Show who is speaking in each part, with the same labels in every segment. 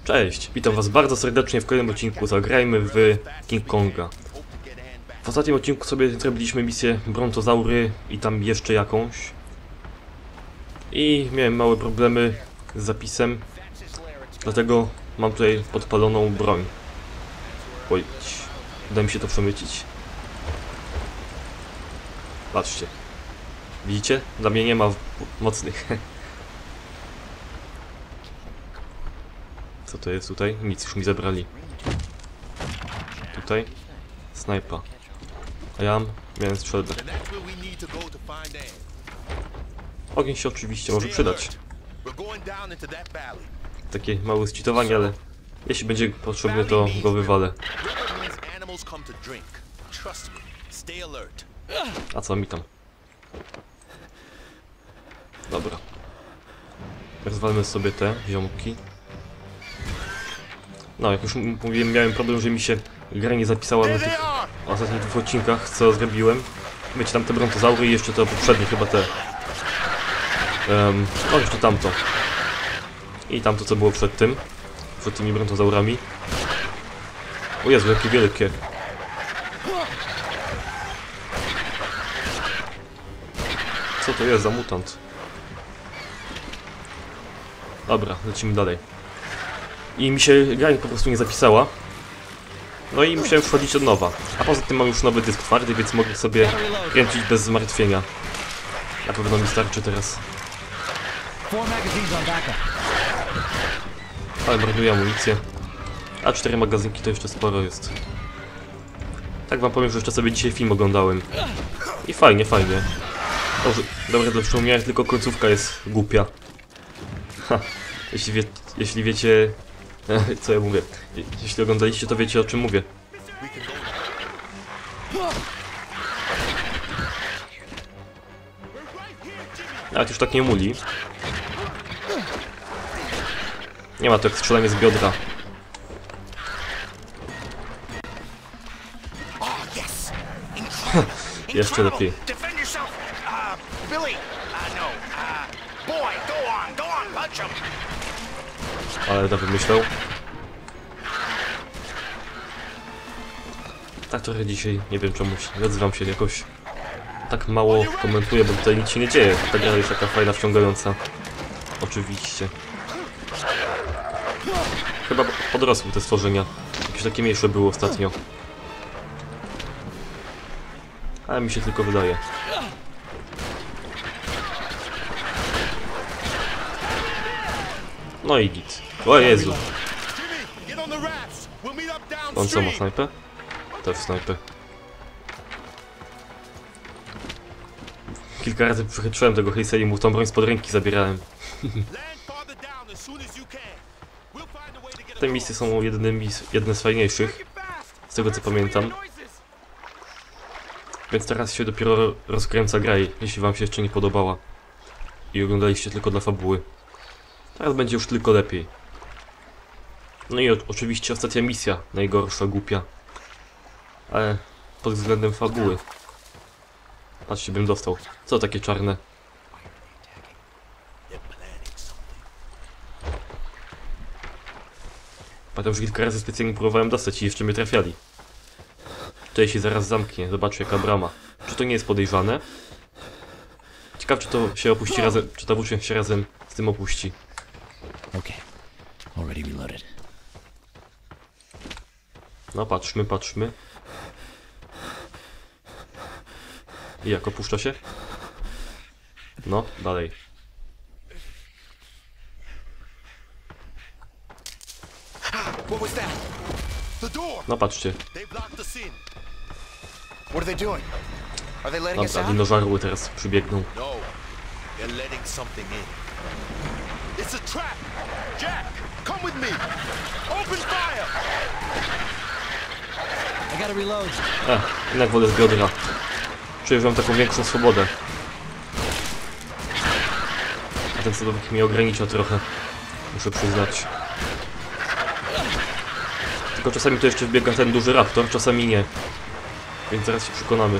Speaker 1: Cześć, witam was bardzo serdecznie w kolejnym odcinku. Zagrajmy w King Konga. W ostatnim odcinku sobie zrobiliśmy misję Brontozaury i tam jeszcze jakąś. I miałem małe problemy z zapisem, dlatego mam tutaj podpaloną broń. Oj, uda mi się to przemycić. Patrzcie. Widzicie? Dla mnie nie ma mocnych. Co to jest tutaj? Nic, już mi zabrali. Tutaj? Snajpa. A ja miałem strzelbę. Ogień się oczywiście może przydać. Takie małe zcheatowanie, ale jeśli będzie potrzebny, to go wywalę. A co mi tam? Dobra. Rozwalmy sobie te ziomki. No, jak już mówiłem, miałem problem, że mi się gra nie zapisała na tych ostatnich dwóch odcinkach, co zrobiłem. Wiecie, tam te brontozaury i jeszcze to poprzednie chyba te... no, jeszcze tamto. I tamto, co było przed tym. Przed tymi brontozaurami. O Jezu, jakie wielkie. Co to jest za mutant? Dobra, lecimy dalej. I mi się gra po prostu nie zapisała. No i musiałem wchodzić od nowa. A poza tym mam już nowy dysk twardy, więc mogę sobie kręcić bez zmartwienia. Na pewno mi starczy teraz. Ale marnuję amunicję. A 4 magazynki to jeszcze sporo jest. Tak wam powiem, że jeszcze sobie dzisiaj film oglądałem. I fajnie, fajnie. Dobra, do przypomnienia, tylko końcówka jest głupia. Ha, jeśli wiecie... Co ja mówię? Jeśli oglądaliście, to wiecie, o czym mówię. Nawet już tak nie muli. Nie ma to jak strzelanie z biodra. Jeszcze lepiej. Ale to wymyślał. Tak trochę dzisiaj, nie wiem czemuś, odzywam się jakoś tak mało komentuję, bo tutaj nic się nie dzieje. Ta gra jest taka fajna, wciągająca. Oczywiście. Chyba podrosły te stworzenia. Jakieś takie mniejsze było ostatnio. Ale mi się tylko wydaje. No i git. O Jezu. On co, ma snajpę? Też snajpę. Kilka razy przechytrzyłem tego Heisei i mu tą broń spod ręki zabierałem. Te misje są jedne z fajniejszych, z tego co pamiętam. Więc teraz się dopiero rozkręca gra, jeśli wam się jeszcze nie podobała i oglądaliście tylko dla fabuły. Teraz będzie już tylko lepiej. No i oczywiście ostatnia misja, najgorsza, głupia. Ale pod względem fabuły. Patrzcie, bym dostał. Co takie czarne? Pamiętam, że kilka razy specjalnie próbowałem dostać i jeszcze mnie trafiali. Tutaj się zaraz zamknie, zobaczcie jaka brama. Czy to nie jest podejrzane? Ciekawe, czy to się opuści razem, czy ta włócznia się razem z tym opuści. No patrzmy, patrzmy. I jak opuszcza się? No, dalej. No patrzcie. Dobra, dinożarły teraz przybiegną. Jednak wolę z biodra. Czuję, że mam taką większą swobodę. A ten sadownik mnie ogranicza trochę. Muszę przyznać. Tylko czasami to jeszcze wbiega ten duży raptor, czasami nie. Więc zaraz się przekonamy.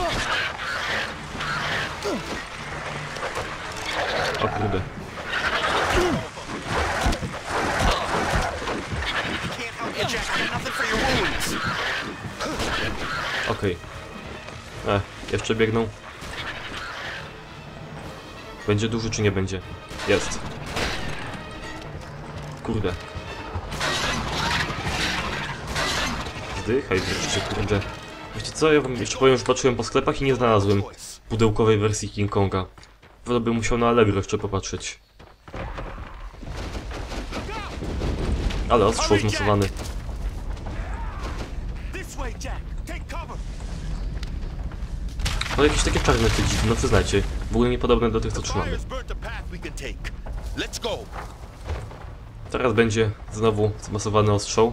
Speaker 1: O kurde. Okej. Jeszcze biegną. Będzie duży czy nie będzie? Jest. Kurde. Zdychaj wreszcie, kurde. Wiecie co, ja wam jeszcze powiem, że patrzyłem po sklepach i nie znalazłem pudełkowej wersji King Konga. Wolę bym musiał na Allegro jeszcze popatrzeć. Ale ostrzał zmocowany. No jakieś takie czarne te dziwne, no przyznajcie. W ogóle niepodobne do tych, co trzymamy. Teraz będzie znowu zmasowany ostrzał.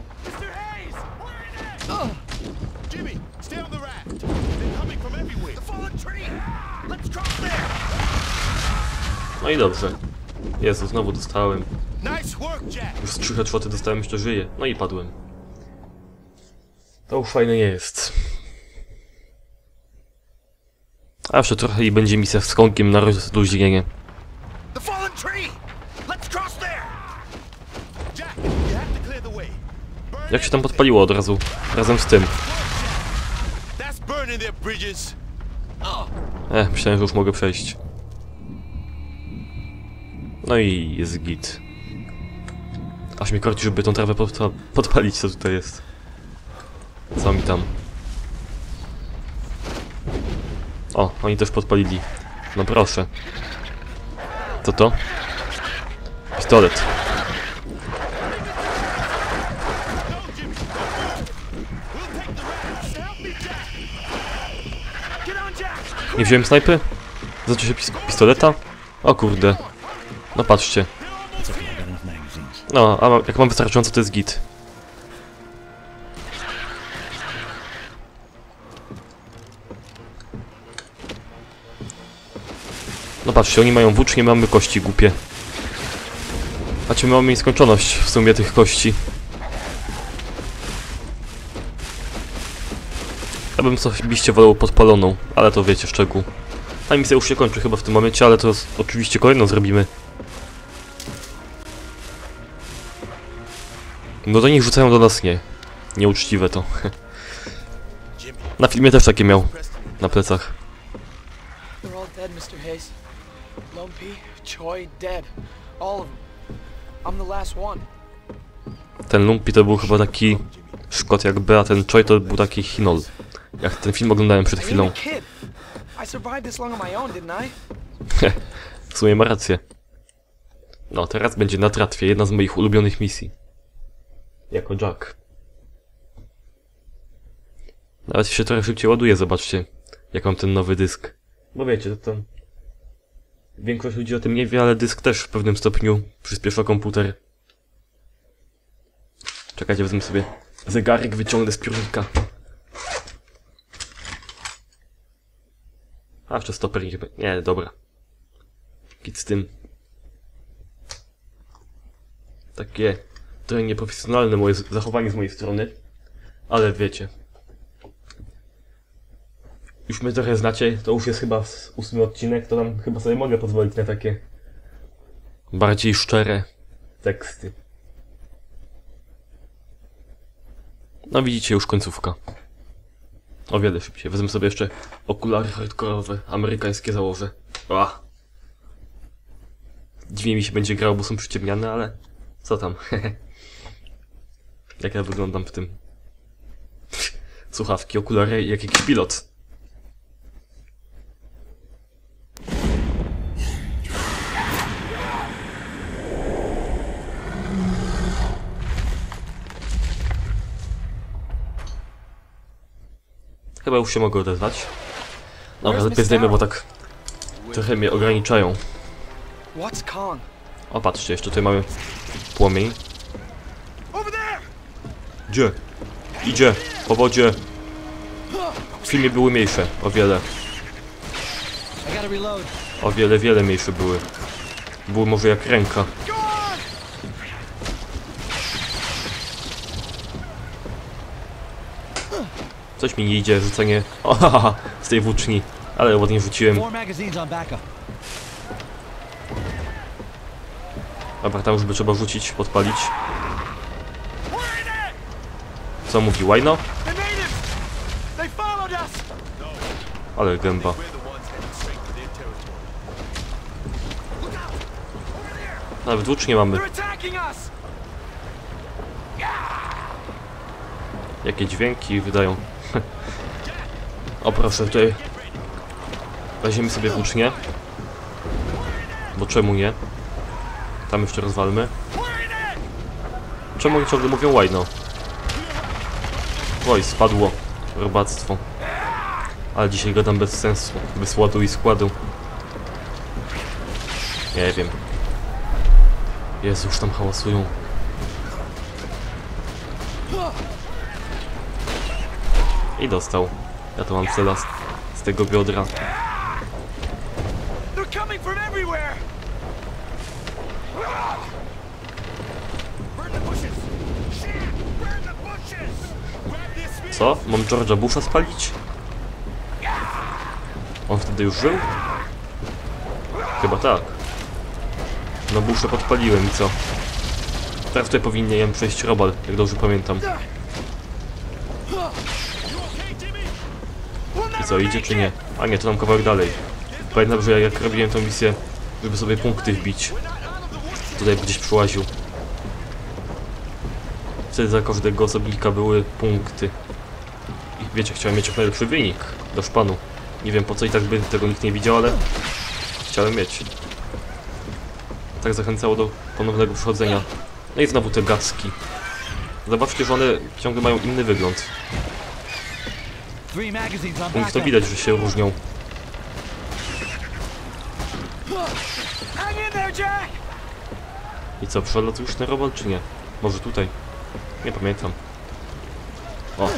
Speaker 1: No i dobrze. Jezu, znowu dostałem. Już z 3 headshoty dostałem, jeszcze żyję. No i padłem. To już fajne nie jest. A jeszcze trochę i będzie misja z Kongiem na rozluźnienie. Jak się tam podpaliło od razu, razem z tym. Myślałem, że już mogę przejść. No i jest git. Aż mnie korci, żeby tą trawę podpalić, co tutaj jest. Co mi tam? O, oni też podpalili. No proszę. Co to? Pistolet. Nie wziąłem snajpy? Zaczął się pistoleta? O kurde. No patrzcie. No, a jak mam wystarczająco, to jest git. No patrzcie, oni mają włócznie, mamy kości głupie. Znaczy, my mamy nieskończoność w sumie tych kości. Ja bym osobiście wolał podpaloną, ale to wiecie, szczegół. A misja już się kończy chyba w tym momencie, ale to oczywiście kolejną zrobimy. No do nich rzucają, do nas nie. Nieuczciwe to. Na filmie też takie miał. Na plecach. Ten Lumpy to był chyba taki Szkot jakby, a ten Choi to był taki Hinol. Jak ten film oglądałem przed chwilą. W sumie ma rację. No, teraz będzie na tratwie jedna z moich ulubionych misji. Jako Jack. Nawet się trochę szybciej ładuje, zobaczcie. Jak mam ten nowy dysk. Bo wiecie, to... Większość ludzi o tym nie wie, ale dysk też w pewnym stopniu przyspiesza komputer. Czekajcie, wezmę sobie zegarek, wyciągnę z piórnika. A jeszcze stoper nie, dobra. Git z tym. Takie trochę nieprofesjonalne moje zachowanie z mojej strony. Ale wiecie. Już mnie trochę znacie, to już jest chyba 8 odcinek, to tam chyba sobie mogę pozwolić na takie bardziej szczere teksty. No widzicie, już końcówka. O wiele szybciej. Wezmę sobie jeszcze okulary hardkorowe, amerykańskie założę. Dziwnie mi się będzie grało, bo są przyciemniane, ale co tam. Jak ja wyglądam w tym. Słuchawki, okulary, jak jakiś pilot. Chyba już się mogę odezwać. Dobra, lepiej zdejmę, bo tak trochę mnie ograniczają. O, patrzcie, jeszcze tutaj mamy płomień. Gdzie? Idzie, po wodzie. W filmie były mniejsze, o wiele. O wiele, wiele mniejsze były. Były może jak ręka. Coś mi nie idzie, rzucenie z tej włóczni, ale ładnie rzuciłem. Dobra, tam już by trzeba rzucić, podpalić. Co mówi Wino? Ale gęba. Nawet włócz nie mamy. Jakie dźwięki wydają. O proszę, tutaj weźmiemy sobie włócznie. Bo czemu nie? Tam jeszcze rozwalmy. Czemu oni ciągle mówią łajno? Oj, spadło. Robactwo. Ale dzisiaj gadam bez sensu. Bez ładu i składu. Nie wiem. Jezu, już tam hałasują. I dostał. Ja to mam cela z tego biodra. Co? Mam George'a Busha spalić? On wtedy już żył? Chyba tak. No Busha podpaliłem i co? Teraz tutaj powinienem przejść robal, jak dobrze pamiętam. I co, idzie czy nie? A nie, to nam kawałek dalej. Pamiętam, że jak robiłem tą misję, żeby sobie punkty wbić, tutaj gdzieś przyłaził. Wtedy za każdego osobnika były punkty. I wiecie, chciałem mieć jak najlepszy wynik do szpanu. Nie wiem po co i tak by tego nikt nie widział, ale chciałem mieć. Tak zachęcało do ponownego przychodzenia. No i znowu te gacki. Zobaczcie, że one ciągle mają inny wygląd. U nich to widać, że się różnią. I co, przelatujesz ten robot czy nie? Może tutaj? Nie pamiętam. O!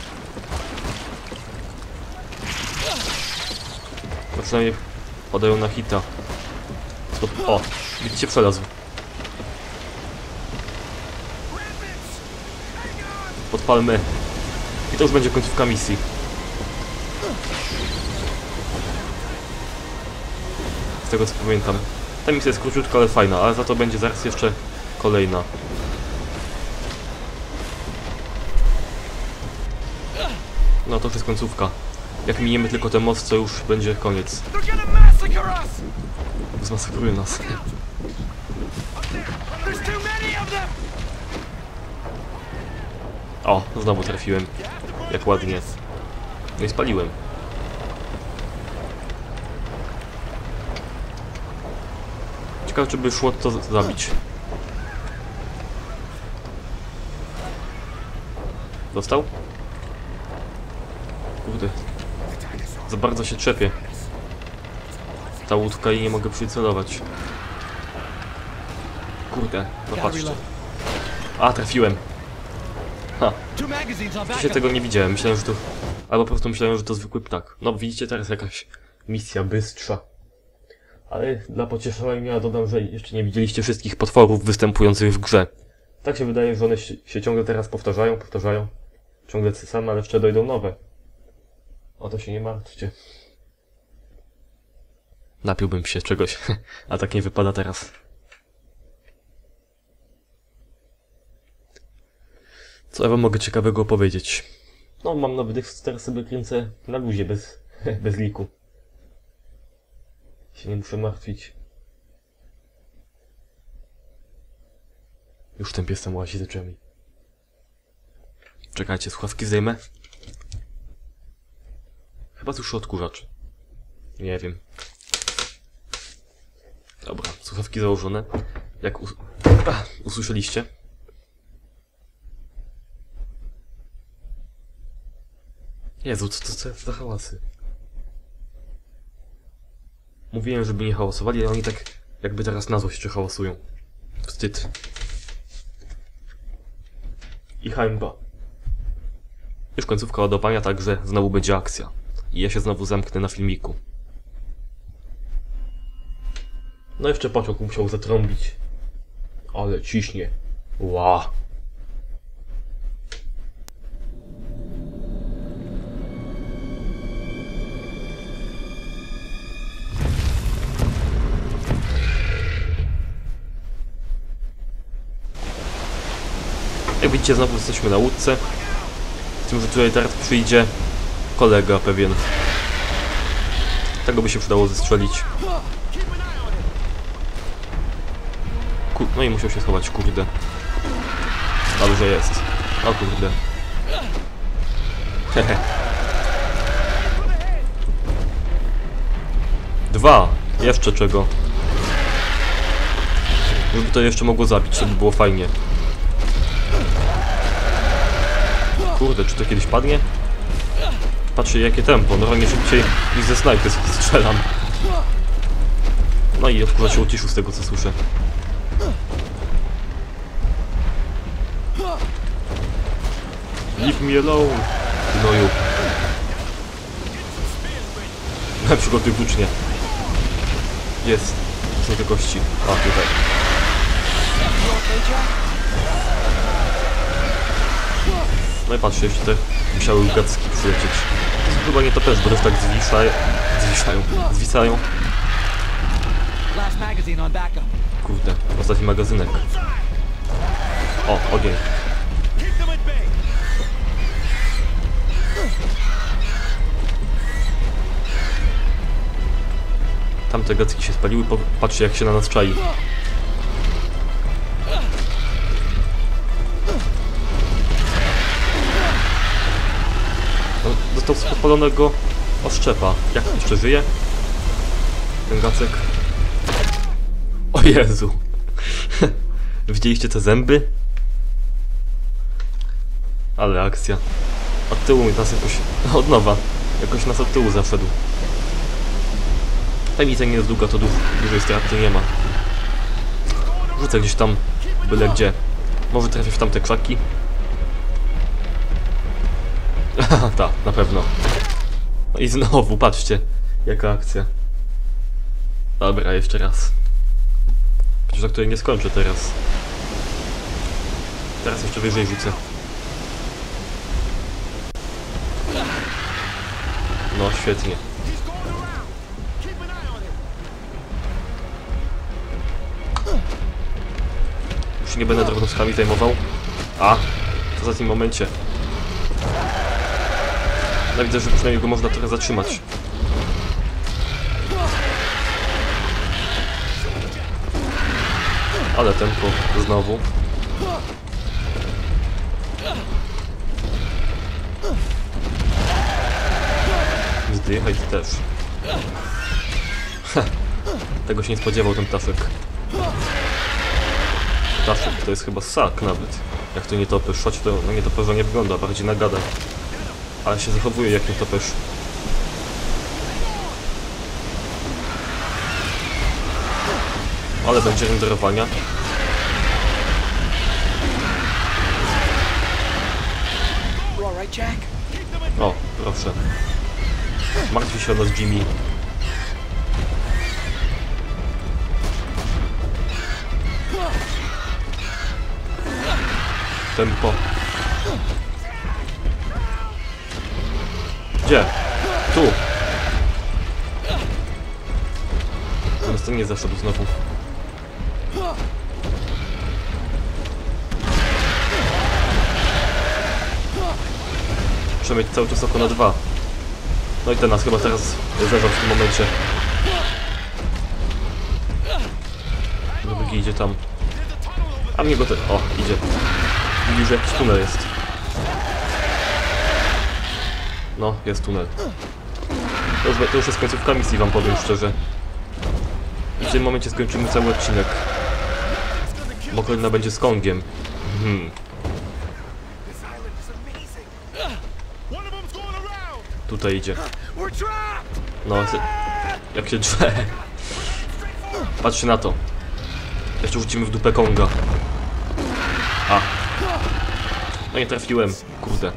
Speaker 1: No przynajmniej podają na hita. O! Widzicie, przelazł. Podpalmy. I to już będzie końcówka misji. Z tego co pamiętam. Ta misja jest króciutka, ale fajna, ale za to będzie zaraz jeszcze kolejna. No to już jest końcówka. Jak miniemy tylko ten most, to już będzie koniec. Zmasakrują nas. O, znowu trafiłem. Jak ładnie. No i spaliłem. Ciekawe, czy by szło to zabić. Dostał? Kurde. Za bardzo się trzepie. Ta łódka i nie mogę przycelować. Kurde, no patrzcie. A, trafiłem. Ha. Wcześniej tego nie widziałem, myślałem, że to... Albo po prostu myślałem, że to zwykły ptak. No widzicie, teraz jakaś misja bystrza. Ale dla pocieszenia dodam, że jeszcze nie widzieliście wszystkich potworów występujących w grze. Tak się wydaje, że one się ciągle teraz powtarzają. Ciągle te same, ale jeszcze dojdą nowe. O to się nie martwcie. Napiłbym się czegoś, a tak nie wypada teraz. Co ja wam mogę ciekawego opowiedzieć? No, mam nowy dysk, teraz sobie kręcę na luzie, bez liku. Się nie muszę martwić. Już ten pies tam łazi za drzwiami. Czekajcie, słuchawki zdejmę. Chyba tu już odkurzacz. Nie wiem. Dobra, słuchawki założone. Jak usłyszeliście. Jezu, co za hałasy. Mówiłem, żeby nie hałasowali, ale oni tak jakby teraz na złość jeszcze hałasują. Wstyd. I hańba. Już końcówka ładowania, także znowu będzie akcja. I ja się znowu zamknę na filmiku. No jeszcze pociąg musiał zatrąbić. Ale ciśnie. Ła. Jak widzicie, znowu jesteśmy na łódce. Z tym, że tutaj teraz przyjdzie kolega pewien. Tego by się przydało zestrzelić. No i musiał się schować, kurde. Dobrze jest. O kurde. Hehe. 2. Jeszcze czego? Żeby to jeszcze mogło zabić, to by było fajnie. Kurde, czy to kiedyś padnie? Patrzcie jakie tempo, normalnie szybciej niż ze snajpy strzelam. No i odkurza się uciszył z tego co słyszę. Leave me alone, gnoju. Przygotuj włócznie. Jest. Są te kości. A, tutaj. No i patrzcie, jeszcze te musiały ugacki przylecieć. To jest chyba nie to też, bo też tak zwisają. Kurde, ostatni magazynek. O, ogień. Tamte gacki się spaliły, patrzcie jak się na nas czai. No, dostał z podpalonego oszczepa. Jak jeszcze żyje? Ten gacek. O Jezu! Widzieliście te zęby? Ale akcja. Od tyłu nas jakoś... Od nowa. Jakoś nas od tyłu zaszedł. Tajemnica nie jest długa, to dużej straty nie ma. Rzucę gdzieś tam, byle gdzie. Może trafię w tamte krzaki? Haha, tak, na pewno. No i znowu, patrzcie, jaka akcja. Dobra, jeszcze raz. Przecież na której nie skończę teraz. Teraz jeszcze wyżej rzucę. No, świetnie. Już nie będę drobnostkami zajmował. A, co za tym momencie. No widzę, że przynajmniej go można trochę zatrzymać. Ale tempo znowu. Zdychaj ty też. Tego się nie spodziewał ten ptaszek. Ptaszek to jest chyba ssak nawet. Jak to nietoperz, choć to no nietoperza nie wygląda, bardziej na gada. Ale się zachowuje jak nietoperz. Ale będzie renderowania. O, proszę. Martwi się o nas Jimmy. Tempo. Gdzie? Tu. Natomiast ten nie zaszedł znowu. Muszę mieć cały czas oko na 2. No i ten nas chyba teraz zeżar w tym momencie. Drugi idzie tam. A mnie go ten... O, idzie. Widzisz, że jakiś tunel jest. No, jest tunel. To już jest końcówka misji, wam powiem szczerze. I w tym momencie skończymy cały odcinek. Bo kolejna będzie z Kongiem. Tutaj idzie. No, jak się drze. Patrzcie na to. Jeszcze rzucimy w dupę Konga. A. No nie trafiłem, kurde.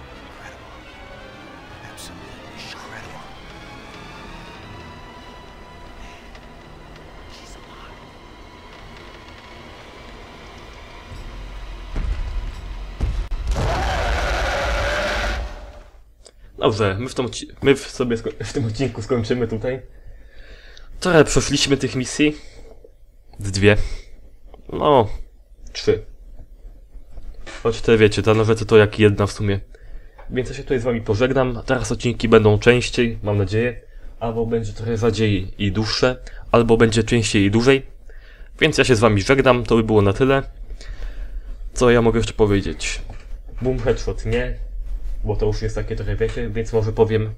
Speaker 1: Dobrze, my w tym odcinku skończymy tutaj. Trochę przeszliśmy tych misji. Z 2. No, 3. Choć te wiecie, ta nowe to jak jedna w sumie. Więc ja się tutaj z wami pożegnam. Teraz odcinki będą częściej, mam nadzieję. Albo będzie trochę rzadziej i dłuższe, albo będzie częściej i dłużej. Więc ja się z wami żegnam, to by było na tyle. Co ja mogę jeszcze powiedzieć? Boom headshot nie, bo to już jest takie trochę wiecie, więc może powiem...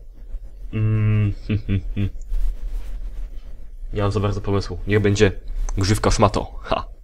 Speaker 1: Nie mam za bardzo pomysłu. Niech będzie grzywka szmato. Ha!